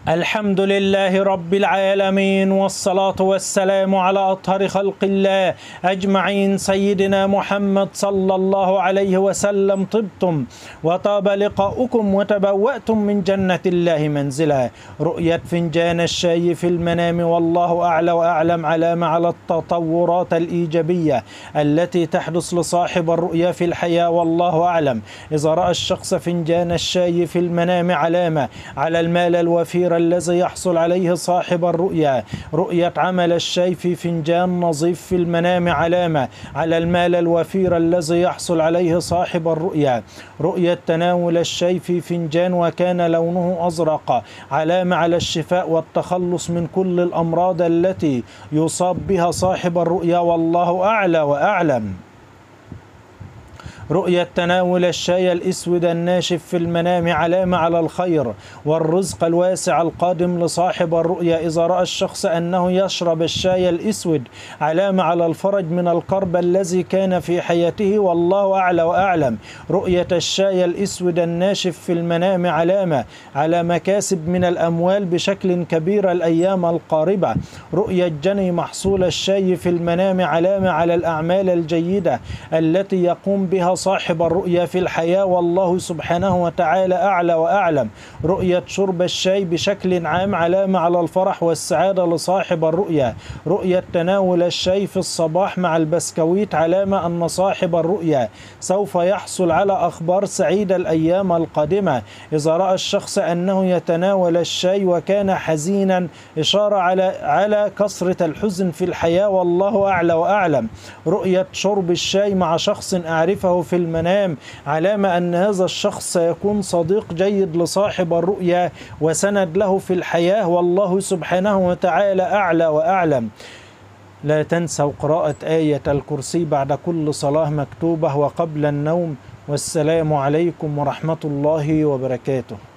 الحمد لله رب العالمين، والصلاة والسلام على أطهر خلق الله أجمعين سيدنا محمد صلى الله عليه وسلم. طبتم وطاب لقاؤكم وتبوأتم من جنة الله منزلا. رؤية فنجان الشاي في المنام والله أعلى وأعلم علامة على التطورات الإيجابية التي تحدث لصاحب الرؤيا في الحياة والله أعلم. إذا رأى الشخص فنجان الشاي في المنام علامة على المال الوفير الذي يحصل عليه صاحب الرؤيا. رؤية عمل الشاي في فنجان نظيف في المنام علامة على المال الوفير الذي يحصل عليه صاحب الرؤيا. رؤية تناول الشاي في فنجان وكان لونه أزرق علامة على الشفاء والتخلص من كل الأمراض التي يصاب بها صاحب الرؤيا والله أعلى وأعلم. رؤية تناول الشاي الأسود الناشف في المنام علامة على الخير والرزق الواسع القادم لصاحب الرؤيا. إذا رأى الشخص أنه يشرب الشاي الأسود علامة على الفرج من الكرب الذي كان في حياته والله أعلى وأعلم. رؤية الشاي الأسود الناشف في المنام علامة على مكاسب من الأموال بشكل كبير الأيام القاربة. رؤية جني محصول الشاي في المنام علامة على الأعمال الجيدة التي يقوم بها صاحب الرؤيا في الحياة والله سبحانه وتعالى أعلى وأعلم. رؤية شرب الشاي بشكل عام علامة على الفرح والسعادة لصاحب الرؤيا. رؤية تناول الشاي في الصباح مع البسكويت علامة أن صاحب الرؤيا سوف يحصل على أخبار سعيدة الأيام القادمة. إذا رأى الشخص أنه يتناول الشاي وكان حزينا إشارة على كثرة الحزن في الحياة والله أعلى وأعلم. رؤية شرب الشاي مع شخص أعرفه في المنام علامة أن هذا الشخص سيكون صديق جيد لصاحب الرؤيا وسند له في الحياة والله سبحانه وتعالى أعلى وأعلم. لا تنسوا قراءة آية الكرسي بعد كل صلاة مكتوبة وقبل النوم. والسلام عليكم ورحمة الله وبركاته.